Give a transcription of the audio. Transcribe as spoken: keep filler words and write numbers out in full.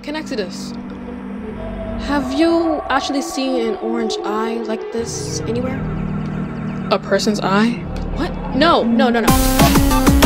connect to this. Have you actually seen an orange eye like this anywhere? A person's eye? What? No, no, no, no.